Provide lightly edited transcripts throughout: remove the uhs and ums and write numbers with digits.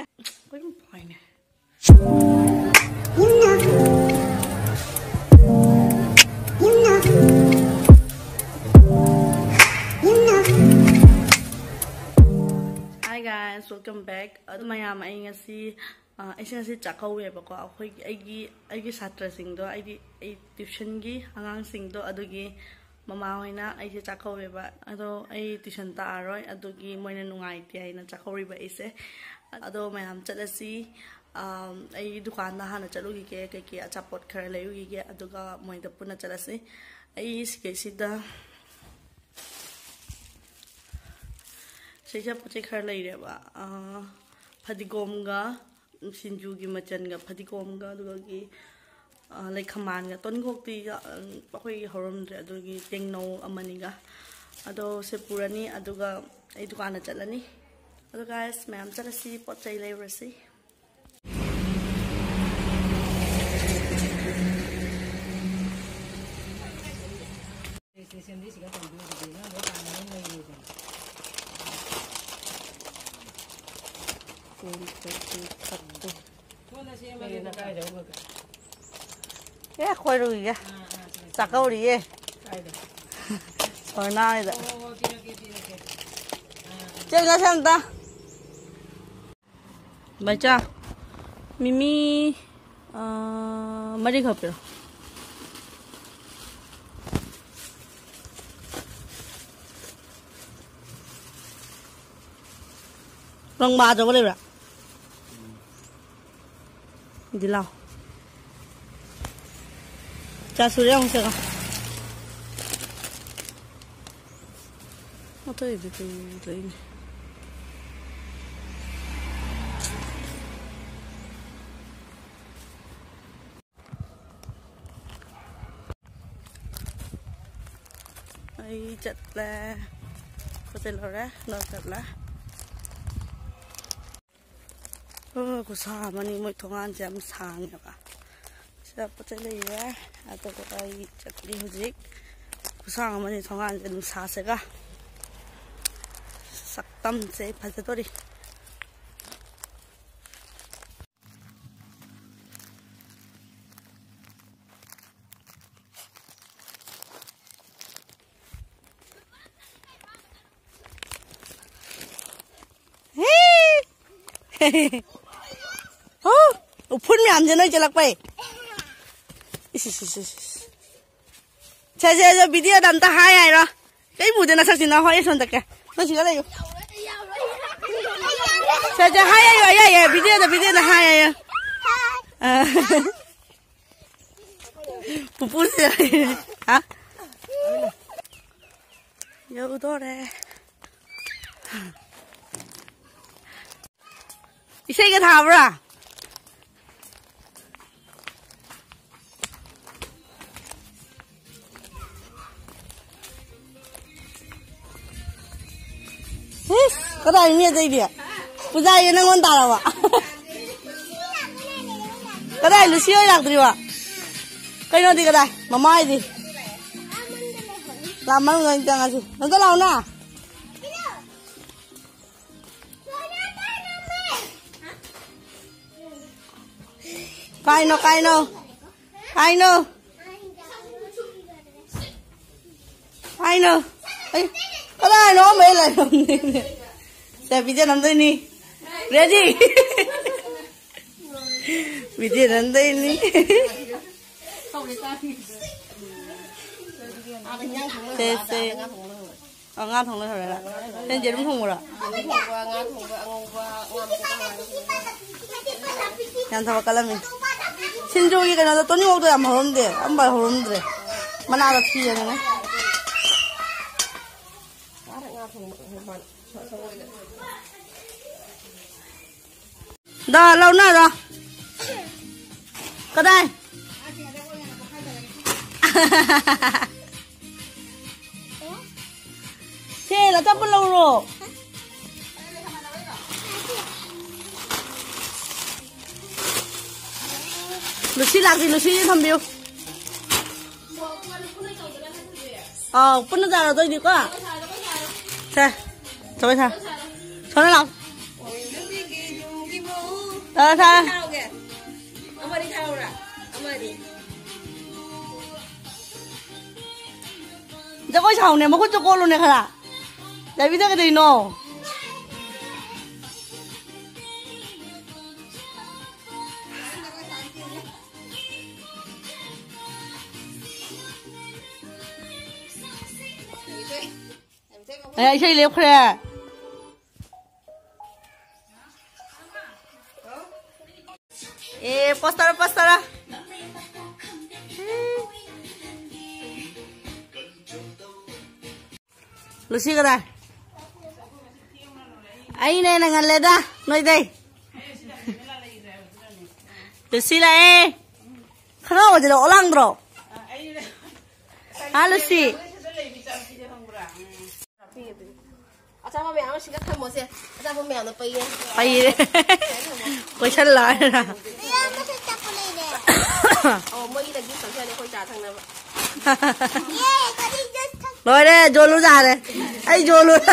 ก็ต้องปล่อยเนี่ยHi guys, welcome back. Mayam ay ngasi ay ngasi chakaw bako akoy ay satra singdo ay tuition gi angang singdo adugi mama hoy na ay chakaw ba ado ay tuition ta aroy adugi moina nungai ti ay na chakaw ba ise ado mayam chalasi ay dukan na hana chalugi ke achapot khar layugi ke aduga moida puna chalasi ay sida Saya pecah khar lagi deh, pak. Padigom ga, sinju gi macan ga, padigom ga, juga gi, like kaman ga, ton kok ti, pakai horom deh, aduh gi tengno amani ga, aduh sepurani, aduh ga, itu kan aja lah nih, aduh guys, macam cara si pecah lagi bersi. Ya, kau rugi ya, cakap uri ya, orang mana itu? Jangan santai. Baca, Mimi, mari kapir. Rong baca boleh tak? Dilau. Surya ang saka. Ito ini. Ay chat lah. Hotel ora, chat lah. Kusama ni mo itong jam sang ka. Sa patay ya, ato ko ay chatli huzik. Kusama ni itong jam sase ka. Saktam se patatori. Upun mi amje noi jalak pai. Is. Cha video dan ta hai ai ro. Cái mù de na sak sin na hoi son ta ke. Nó chỉ có đây. Cha hai ai video na hai ai. Pupu hả? Yo đó đây. Isai cái thảo ra. Cái này nghe đây đi, bây giờ nó ngon ta rồi ạ. Cái này Lucia làm gì vậy? Cái nó đi cái này, mà mai gì? Làm ăn người chẳng gì, nó có lâu nè. Cái nó. Cái này nó mới lại làm gì? Saya video nanti ini, ready? Video nanti ini. Saya ngan thong lên rồi là, nên giờ đúng không rồi? Ngan thong cái là mình. Xin chú ý cái nào tôi nhớ tôi làm hồn đấy, ông bà hồn đấy, mà nào là gì vậy này? Đó, lâu nữa rồi. Cái đây. Thế là chắc bao lâu rồi? Lucy làm gì Lucy thầm biểu. Pun ra rồi tôi đi quá. Thế, cho bây giờ. Cho nó lòng. Tao tao. Thao kìa. Ông ơi đi thao rồi. Ông ơi đi. 저거 샤오네 먹고 저걸로네 가라. 야 비자가 돼 너. 야 이제 랩 그래. 에 버스터라. Lucy cái này anh này là ngăn lên ra nơi đây Lucy này không có gì đâu lăng rồi à Lucy Acha mà mèo nó xin thăm một xe. Acha mà mèo nó bay đi. bay đi quay chân lại nè mới đi là cái sản này khôi trà thằng nào rồi đây vô luôn ra đây ai vô luôn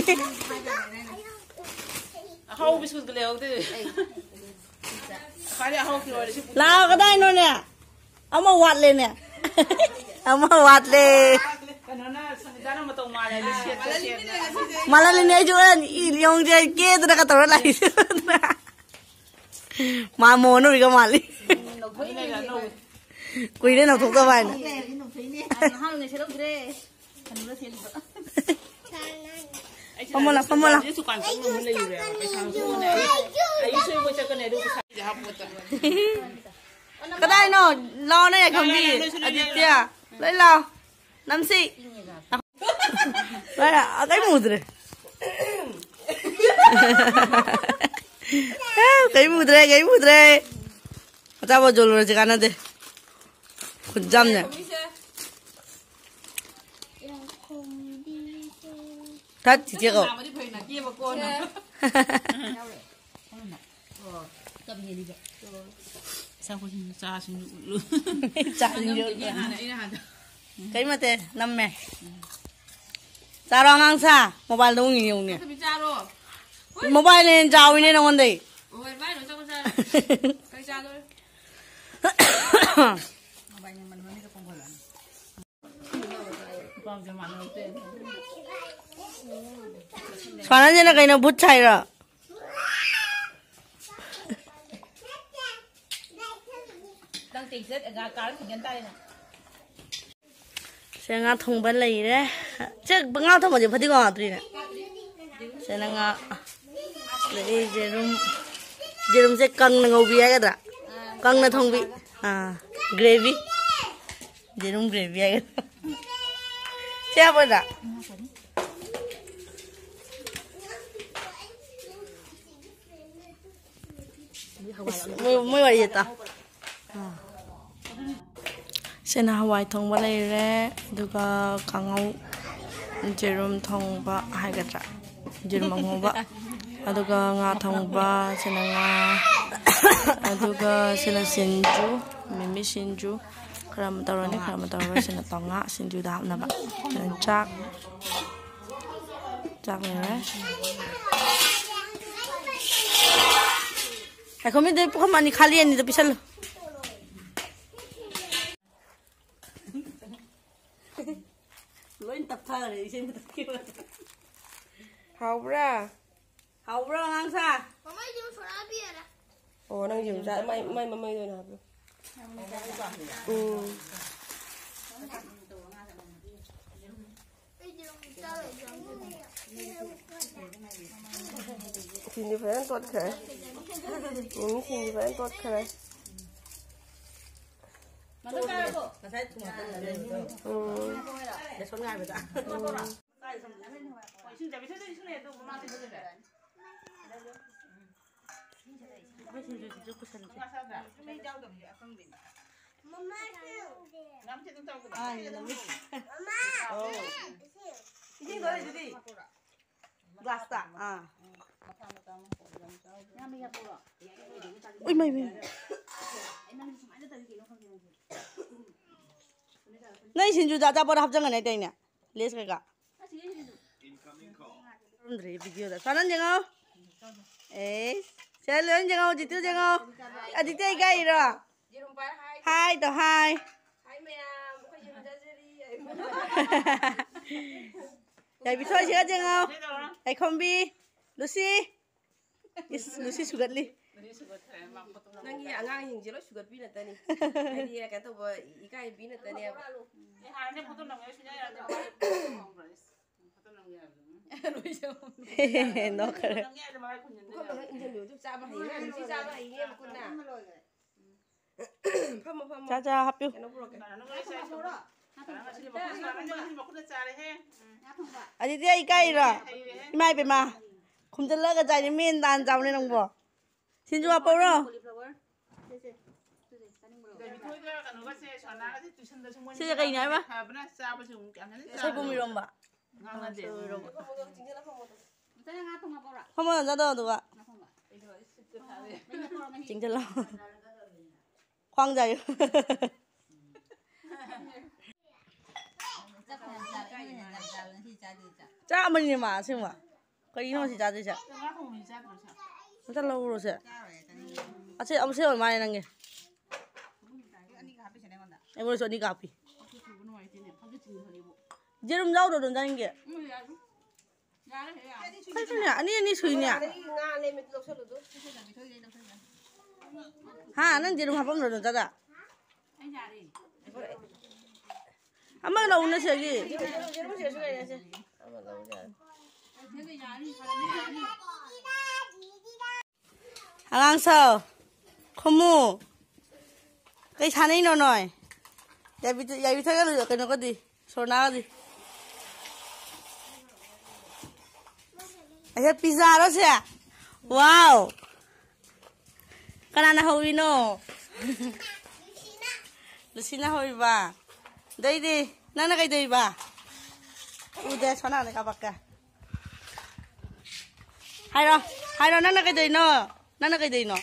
hâu bị sụt cái lều thế phải là hâu kia rồi lao cái đây nó nè ông mà quạt lên nè ông mà quạt lên malah ini juga yang dia ke tu nak tahu lagi mamu nu juga mali kui dia nak tukar mana pemola cái đây nó lo này không đi Aditya lấy lo năm xị đây là cái mùi rồi cái mùi rồi ta bao giờ rồi chỉ ăn đây con dăm nhỉ thật chỉ chưa có sao không cha xin luôn cha xin luôn cái mà thế năm mẹ cha lo ngang xa mobile đâu nhiều nè mobile lên chào ini nó ngon đấy Soalnya như là cái nó bút chảy rồi đang tỉnh rất gà cá thì nhân tay này saya nggak thong ban lagi deh cek bengal thong aja pasti nggak tuh saya nggak lagi jerum saya kang nggak ubi aja dah kang na thong bi gravy jerum gravy aja siapa dah mới vào gì ta Sena hawai thongba leire duga kangau jerum thongba haigatra jerum anghoba aduga nga thongba sena nga aduga sena sinju mimi sinju kram tarone sena tonga sinju da hapna ba chak leire ai không biết đây không ăn khali ani to pisal lối tập thơ này xem tập kêu Hào ra. hậu ra ngang xa Ồ đang dùng ra may rồi nào. Xin đi phải ăn tốt khởi. Xin đi phải ăn tốt khởi. để xuống ngay vậy ta glass ta ui mày nãy xin chú cha bảo hấp dẫn cái này đây nè lấy cái cả rồi video đó sao nó nhớ ê Xe lớn chừng không? Chị tiêu chừng không? À chị tiêu cái gì rồi? Hai tờ hai. Vậy bị thôi chưa chừng không? Hay không bi? Lucy. Lucy sugat li. Nang iya ngang hing jelo sugar bi na tani. Ai dia kata bo ikai bi na tani. Nó kare. Ko ba injen do tu sa ba hai si sa ba hai ni ko na. Pham. Cha cha hấp Nó bro ke. À chị tiêu cái rồi. Mai về mà. Không chân lỡ cái trái này miên đàn giàu nên không bỏ. Xin chú apple rồi. Xin cái này ba. Sai bumi rom ba. Không bao giờ đâu được ạ. Chính chân lo. Khoang dày. Cha mình mà xem mà. Cái nó thì cha chứ. Nó rất lâu rồi chứ. À chứ ông xem mà này nè. Em muốn cho đi cà phê. Giờ hôm sau rồi đừng ra nghe. Cái gì nhỉ? Anh suy nhỉ? Ha, anh giờ hôm học rồi đừng ra đã. Anh mang đâu nó chơi gì? Anh sao? Không mua. Cái chăn này nó nói. Giờ bị thôi cái nó có gì? Số nào gì? Ada pizza đó chứ? Wow. Cái này là hồi nó. Lucina hồi ba. Đây đi. Nana cái đây ba. Udah sana này các bác cả. Hai rồi nana cái đây nó. Nana cái đây nó.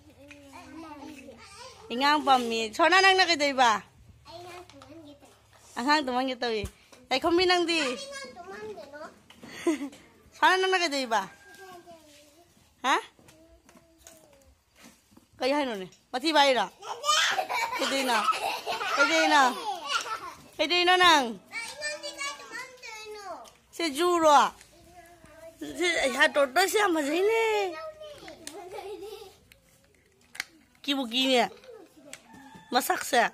Ingang pami. Sana nana cái đây ba. Anh teman gitu. Ay không biết năng đi. Sana nana cái đây ba. Hả? Cái hay rồi này. Mà thi bay rồi. Cái gì nào? Cái gì nào? Cái gì nó nàng? Sẽ du rồi. Hạt trộn đó xem mà gì nè. Kì bù kì nè. Mà sắc sẽ.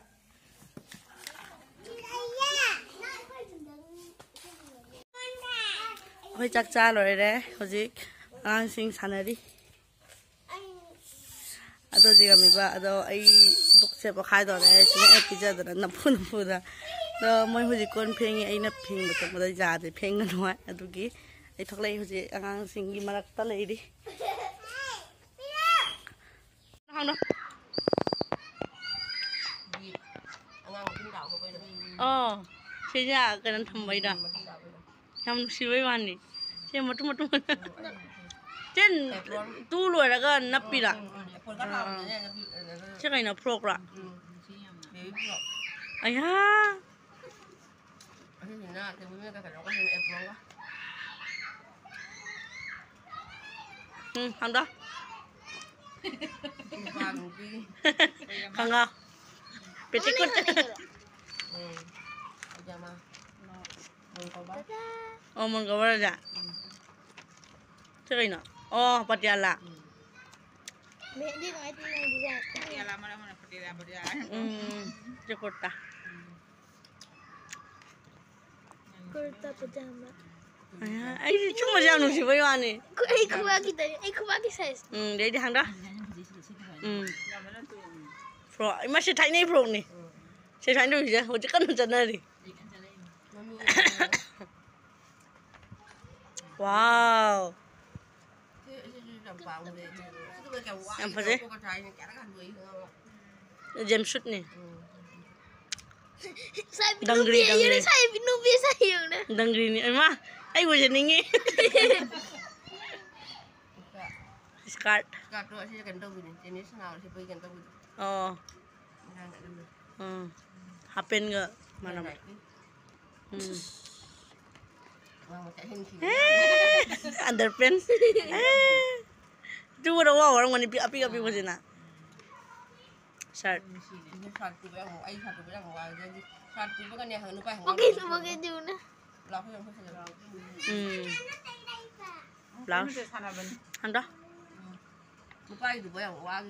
Hơi chắc cha rồi đấy. Hồi gì ăn sinh sản đi. Aduh jika miba aduh ai buk siapa khai đó đấy chỉ là pizza đó nắp phun ra đó mới hồi con phèn ai nắp phèn mà tụi mình ra thì phèn nó nói aduh kì ai thắc lấy hồi anh sinh ghi mà đặt ta lấy đi không đâu thế ra cái này thầm vậy đó thầm xíu vậy mà nè thế mà tụi trên tu lùi là cái nắp pi là chắc này nó prok rồi ai ha không đó không đâu biết chút mình có bao giờ chắc này nó Patiala. Patiala mana Patiala. Jakarta. Kurta pajama. Ay, cuma jam nung si Bayu ni. Ay kubagi size. Dia hang dah. Pro, masih thay ni pro ni. Saya thay dulu je, hujung kan macam ni. Wow. Apa sih? Jam shoot nih. Dangri. Saya minum biasa yang dah. Dangri ni, emang? Ay gue jadi ni. Skirt. Skirt tu sih kan tahu ni. Jenis nào sih pergi kan tahu. Oh. Hapen ke mana? Underpants. chú đâu vào rồi mình bị cái gì nè sạt sạt từ bây giờ ai sạt từ bây giờ ngoài sạt từ bây giờ này hàng nước bay hàng Pakai dulu na. lọc cái lắm ăn đó nước bay từ bây giờ ngoài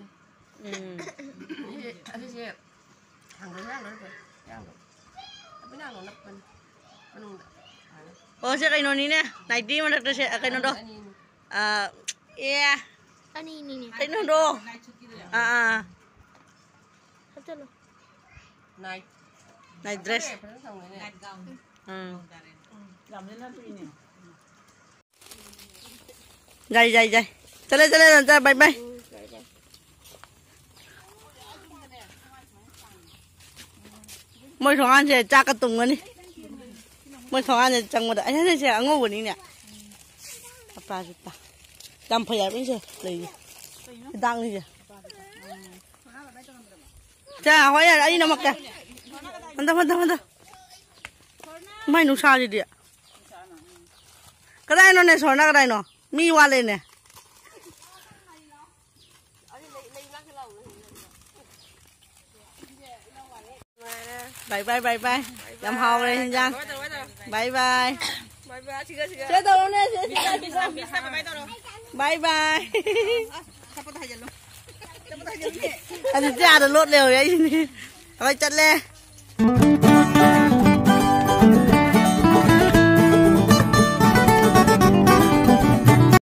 cái hàng nước hàng nước cái nào nó nắp bên oh siya kayo nini night di man siya kayo do yeah Ani ini nih. kayo do Satu loh. night dress làm lên nó tùy nè Jai. Chale, bye. Mỗi thằng ăn sẽ cha cái tung cái đi. Mỗi thằng ăn sẽ chẳng một đại, anh sẽ ngô bữa nè. Apa sih pak? Jam payah ini sih, lagi. Sedang ni je. Cha, hỏi là anh nằm kìa. Mantap. Mai nụ sao gì đi? Cái này nó này sỏi cái này nó, mi qua lên nè. Bye. Làm hầu đây anh Giang. Bye. Chơi đâu nè, bye. Anh cha đã lốt lều đấy. Thôi chặt lên.